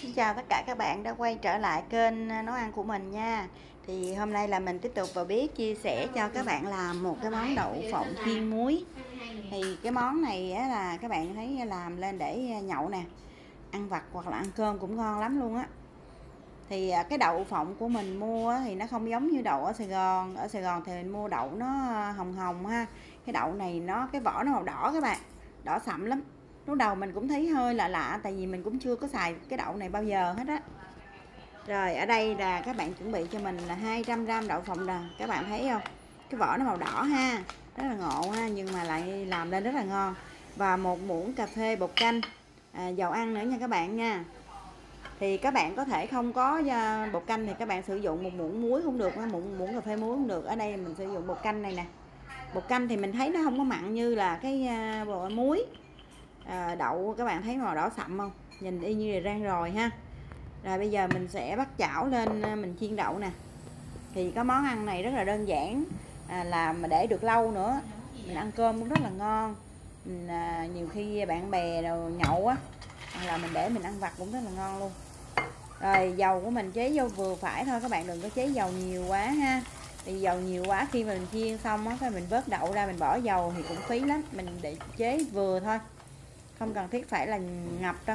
Xin chào tất cả các bạn đã quay trở lại kênh nấu ăn của mình nha. Thì hôm nay là mình tiếp tục vào bếp chia sẻ cho các bạn làm một cái món đậu phộng chiên muối. Thì cái món này á, là các bạn thấy làm lên để nhậu nè, ăn vặt hoặc là ăn cơm cũng ngon lắm luôn á. Thì cái đậu phộng của mình mua thì nó không giống như đậu ở Sài Gòn. Ở Sài Gòn thì mình mua đậu nó hồng hồng ha. Cái đậu này cái vỏ nó màu đỏ các bạn, đỏ sậm lắm. Lúc đầu mình cũng thấy hơi lạ lạ, tại vì mình cũng chưa có xài cái đậu này bao giờ hết á. Rồi ở đây là các bạn chuẩn bị cho mình là 200g đậu phộng nè, các bạn thấy không? Cái vỏ nó màu đỏ ha, rất là ngộ ha, nhưng mà lại làm lên rất là ngon. Và một muỗng cà phê bột canh, dầu ăn nữa nha các bạn nha. Thì các bạn có thể không có bột canh thì các bạn sử dụng một muỗng muối cũng được, muỗng cà phê muối cũng được. Ở đây mình sử dụng bột canh này nè. Bột canh thì mình thấy nó không có mặn như là cái bột muối. Đậu các bạn thấy màu đỏ sậm không? Nhìn y như là rang rồi ha. Rồi bây giờ mình sẽ bắt chảo lên mình chiên đậu nè. Thì cái món ăn này rất là đơn giản, làm mà để được lâu nữa. Mình ăn cơm cũng rất là ngon. Nhiều khi bạn bè rồi nhậu á, là mình để mình ăn vặt cũng rất là ngon luôn. Rồi dầu của mình chế vô vừa phải thôi, các bạn đừng có chế dầu nhiều quá ha. Thì dầu nhiều quá khi mà mình chiên xong á, mình vớt đậu ra mình bỏ dầu thì cũng phí lắm. Mình để chế vừa thôi, không cần thiết phải là ngập đâu.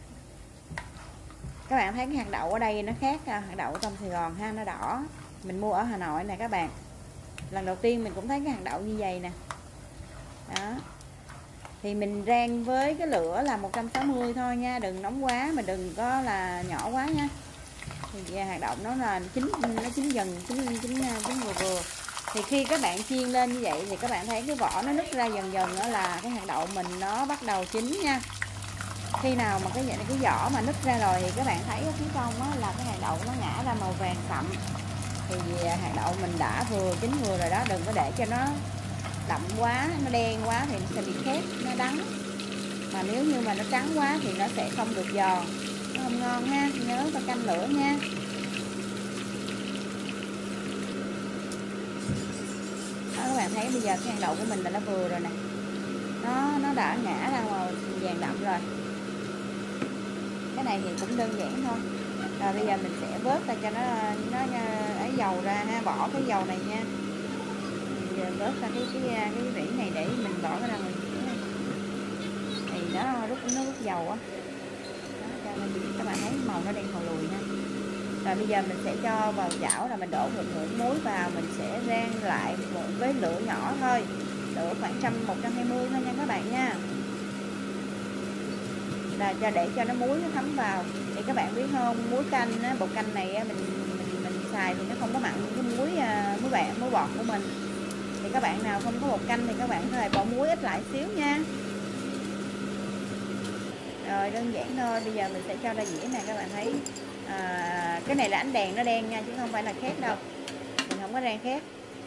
Các bạn thấy cái hạt đậu ở đây nó khác hạt đậu trong Sài Gòn ha, nó đỏ. Mình mua ở Hà Nội nè các bạn. Lần đầu tiên mình cũng thấy cái hạt đậu như vậy nè. Đó. Thì mình rang với cái lửa là 160 thôi nha, đừng nóng quá mà đừng có là nhỏ quá nha. Thì hạt đậu nó là chín dần, chín vừa vừa. Thì khi các bạn chiên lên như vậy thì các bạn thấy cái vỏ nó nứt ra dần dần, đó là cái hạt đậu mình nó bắt đầu chín nha. Khi nào mà cái vỏ mà nứt ra rồi thì các bạn thấy ở phía trong á, là cái hạt đậu nó ngã ra màu vàng sậm. Thì hạt đậu mình đã vừa chín vừa rồi đó, đừng có để cho nó đậm quá, nó đen quá thì nó sẽ bị khét, nó đắng. Mà nếu như mà nó trắng quá thì nó sẽ không được giòn, nó không ngon ha. Nhớ phải canh lửa nha. Đó, các bạn thấy bây giờ cái hạt đậu của mình là nó vừa rồi nè, nó đã ngã ra màu vàng đậm rồi. Cái này thì cũng đơn giản thôi. Rồi bây giờ mình sẽ vớt ra cho nó ấy dầu ra ha, bỏ cái dầu này nha. Giờ vớt ra cái rỉ này để mình bỏ cái ra ngoài này. Thì nó rút dầu á. Cho nên các bạn thấy màu nó đen thò lùi ha. Rồi bây giờ mình sẽ cho vào chảo là mình đổ một muỗng muối vào, mình sẽ rang lại với lửa nhỏ thôi, lửa khoảng 120 thôi nha các bạn nha. Là để cho nó muối nó thấm vào. Thì các bạn biết không, muối canh á, bột canh này á, mình xài thì nó không có mặn như cái muối bọt của mình. Thì các bạn nào không có bột canh thì các bạn có thể bỏ muối ít lại xíu nha. Rồi đơn giản thôi. Bây giờ mình sẽ cho ra dĩa nè, các bạn thấy cái này là ánh đèn nó đen nha, chứ không phải là khét đâu, mình không có rang khét.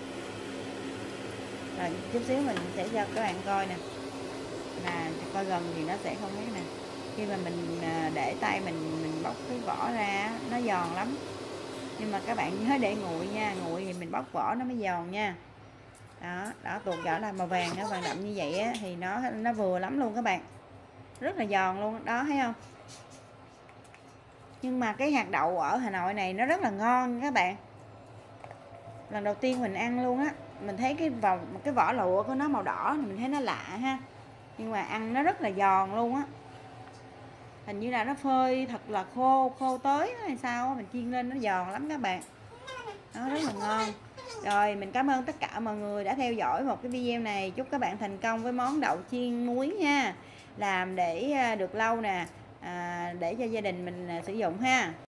Rồi chút xíu mình sẽ cho các bạn coi nè, là coi gần thì nó sẽ không thấy nè. Khi mà mình để tay mình bóc cái vỏ ra nó giòn lắm, nhưng mà các bạn nhớ để nguội nha, nguội thì mình bóc vỏ nó mới giòn nha. Đó tuột vỏ là màu vàng, nó vàng đậm như vậy á, thì nó vừa lắm luôn các bạn, rất là giòn luôn đó, thấy không? Nhưng mà cái hạt đậu ở Hà Nội này nó rất là ngon các bạn, lần đầu tiên mình ăn luôn á. Mình thấy cái vỏ lụa của nó màu đỏ, mình thấy nó lạ ha, nhưng mà ăn nó rất là giòn luôn á. Hình như là nó phơi thật là khô tới hay sao á, mình chiên lên nó giòn lắm các bạn. Nó rất là ngon. Rồi mình cảm ơn tất cả mọi người đã theo dõi một cái video này. Chúc các bạn thành công với món đậu chiên muối nha. Làm để được lâu nè, để cho gia đình mình sử dụng ha.